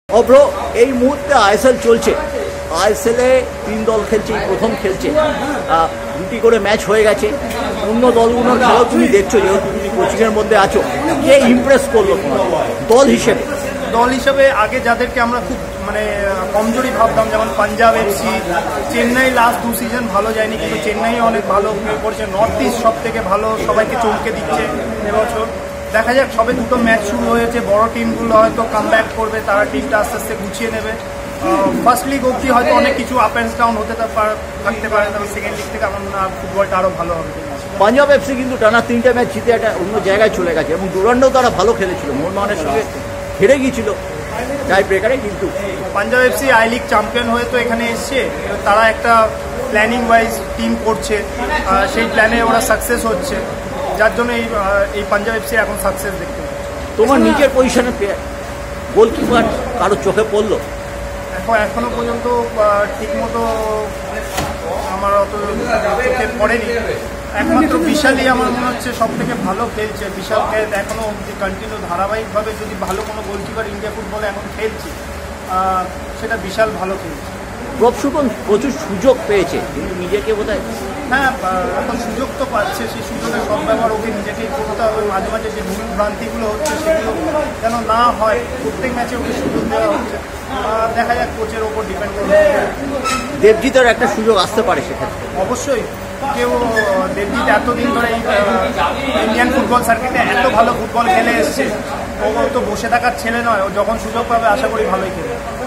অব্র এই মুহূর্তে আইএসএল চলছে। আইএসএলে 3 দল খেলছে, প্রথম খেলছে, 2টি করে ম্যাচ হয়ে গেছে। অন্য দলগুলোর খেলাও তুমি দেখছো, যেহেতু তুমি কোচিংয়ের মধ্যে আছো। কে ইমপ্রেস করলো তোমার দল হিসেবে? দল হিসেবে আগে যাদেরকে আমরা খুব কমজোরি ভাবতাম, যেমন Punjab FC, Chennai last 2 season ভালো যায়নি, কিন্তু চেন্নাই অনেক ভালো প্লে করছে। নর্থ ইস্ট সব থেকে ভালো, সবাইকে চমকে দিচ্ছে এবছর। দেখা যাক, সবে 2টো ম্যাচ শুরু হয়েছে, বড় টিমগুলো হয়তো কামব্যাক করবে, তারা টিমটা আস্তে আস্তে গুছিয়ে নেবে। ফার্স্ট লিগ অবধি হয়তো অনেক কিছু আপ অ্যান্ড ডাউন হতে থাকতে পারে, তবে সেকেন্ড লিগ থেকে আমার ফুটবলটা আরও ভালো হবে। পাঞ্জাব এফসি কিন্তু টানা 3টে ম্যাচ জিতে একটা অন্য জায়গায় চলে গেছে, এবং ডুরান্ডও তারা ভালো খেলেছিল, মোহনবাগানের সঙ্গে হেরে গিয়েছিল টাই ব্রেকারে। কিন্তু Punjab FC I League champion হয়ে তো এখানে এসছে, তারা একটা প্ল্যানিং ওয়াইজ টিম করছে, সেই প্ল্যানে ওরা সাকসেস হচ্ছে, যার জন্য এই পাঞ্জাব এফসি এখন সাকসেস দেখতে পাচ্ছে। তোমার নিজের পজিশনে গোলকিপার কারো চোখে পড়লো? এখনো পর্যন্ত ঠিকমতো আমার অত চোখে পড়েনি। একমাত্র বিশালই আমার মনে হচ্ছে সব থেকে ভালো খেলছে। বিশালকে এখনও অবধি কন্টিনিউ ধারাবাহিকভাবে যদি ভালো কোনো গোলকিপার ইন্ডিয়া ফুটবলে এখন খেলছে, সেটা বিশাল ভালো খেলছে। প্রভসুকন প্রচুর সুযোগ পেয়েছে, কিন্তু নিজেকে বোধহয় হ্যাঁ, এখন সুযোগ তো পাচ্ছে, সেই সুযোগের সদ্ব্যবহার ওকে নিজেকেই করতে হবে। মাঝে মাঝে যে ভুল ভ্রান্তিগুলো হচ্ছে সেগুলো যেন না হয়, প্রত্যেক ম্যাচে ওকে সুযোগ দেওয়া হচ্ছে। দেখা যাক, কোচের ওপর ডিপেন্ড করবে। দেবজিতের একটা সুযোগ আসতে পারে সেক্ষেত্রে। অবশ্যই, কেউ দেবজিৎ এতদিন ধরে ইন্ডিয়ান ফুটবল সার্কিটে এত ভালো ফুটবল খেলে এসছে, ও তো বসে থাকার ছেলে নয়। ও যখন সুযোগ পাবে আশা করি ভালোই খেলবে।